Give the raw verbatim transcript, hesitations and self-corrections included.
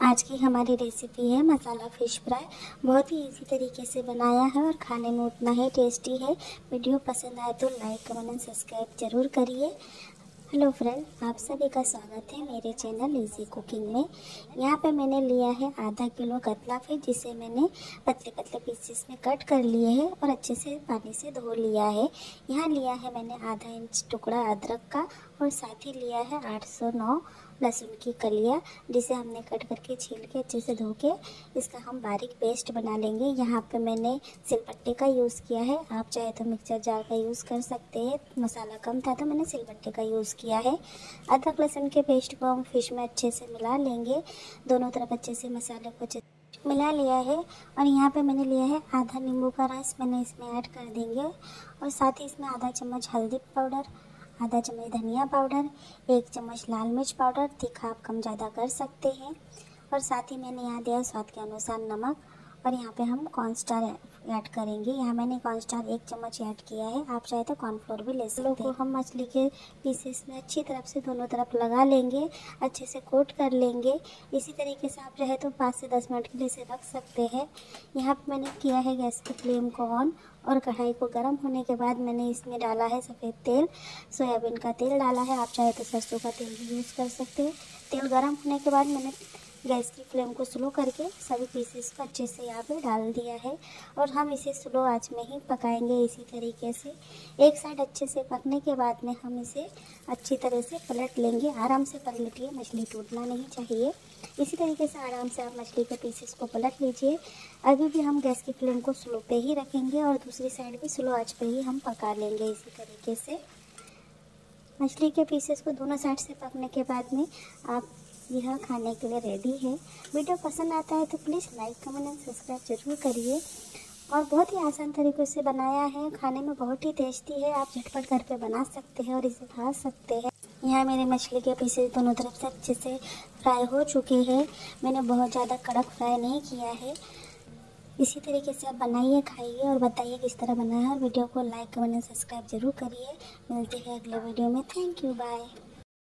आज की हमारी रेसिपी है मसाला फ़िश फ्राई। बहुत ही इजी तरीके से बनाया है और खाने में उतना ही टेस्टी है। वीडियो पसंद आए तो लाइक कमेंट एंड सब्सक्राइब जरूर करिए। हेलो फ्रेंड, आप सभी का स्वागत है मेरे चैनल इजी कुकिंग में। यहाँ पे मैंने लिया है आधा किलो कतला फिश, जिसे मैंने पतले पतले पीसेस में कट कर लिए हैं और अच्छे से पानी से धो लिया है। यहाँ लिया है मैंने आधा इंच टुकड़ा अदरक का और साथ ही लिया है आठ सौ नौ लहसुन की कलियाँ, जिसे हमने कट करके छील के अच्छे से धो के इसका हम बारीक पेस्ट बना लेंगे। यहाँ पे मैंने सिलबट्टे का यूज़ किया है, आप चाहे तो मिक्सर जार का यूज़ कर सकते हैं। मसाला कम था तो मैंने सिलबट्टे का यूज़ किया है। अदरक लहसुन के पेस्ट को हम फिश में अच्छे से मिला लेंगे। दोनों तरफ अच्छे से मसाले को मिला लिया है और यहाँ पे मैंने लिया है आधा नींबू का रस, मैंने इसमें ऐड कर देंगे। और साथ ही इसमें आधा चम्मच हल्दी पाउडर, आधा चम्मच धनिया पाउडर, एक चम्मच लाल मिर्च पाउडर, तीखा आप कम ज़्यादा कर सकते हैं। और साथ ही मैंने यहाँ दिया स्वाद के अनुसार नमक। और यहाँ पे हम कॉर्नस्टार ऐड करेंगे। यहाँ मैंने कॉर्नस्टार एक चम्मच ऐड किया है, आप चाहे तो कॉर्नफ्लोर भी ले सकते हैं। को हम मछली के पीसेस में अच्छी तरफ से दोनों तरफ लगा लेंगे, अच्छे से कोट कर लेंगे। इसी तरीके से आप चाहे तो पाँच से दस मिनट के लिए इसे रख सकते हैं। यहाँ पे मैंने किया है गैस की फ्लेम को ऑन और कढ़ाई को गर्म होने के बाद मैंने इसमें डाला है सफ़ेद तेल, सोयाबीन का तेल डाला है, आप चाहे तो सरसों का तेल भी यूज़ कर सकते हैं। तेल गर्म होने के बाद मैंने गैस की फ्लेम को स्लो करके सभी पीसेस को अच्छे से यहाँ पे डाल दिया है और हम इसे स्लो आंच में ही पकाएंगे। इसी तरीके से एक साइड अच्छे से पकने के बाद में हम इसे अच्छी तरह से पलट लेंगे। आराम से पलटिए, मछली टूटना नहीं चाहिए। इसी तरीके से आराम से आप मछली के पीसेस को पलट लीजिए। अभी भी हम गैस की फ्लेम को स्लो पे ही रखेंगे और दूसरी साइड भी स्लो आंच पे ही हम पका लेंगे। इसी तरीके से मछली के पीसेस को दोनों साइड से पकने के बाद में आप यह खाने के लिए रेडी है। वीडियो पसंद आता है तो please like comment and subscribe जरूर करिए। और बहुत ही आसान तरीक़े से बनाया है, खाने में बहुत ही टेस्टी है। आप झटपट घर पे बना सकते हैं और इसे खा सकते हैं। यहाँ मेरे मछली के पीसेस दोनों तरफ से अच्छे से फ्राई हो चुके हैं। मैंने बहुत ज़्यादा कड़क फ्राई नहीं किया है। इसी तरीके से आप बनाइए, खाइए और बताइए किस तरह बना है। और वीडियो को लाइक कमेंट एंड सब्सक्राइब जरूर करिए। मिलते हैं अगले वीडियो में। Thank you, bye.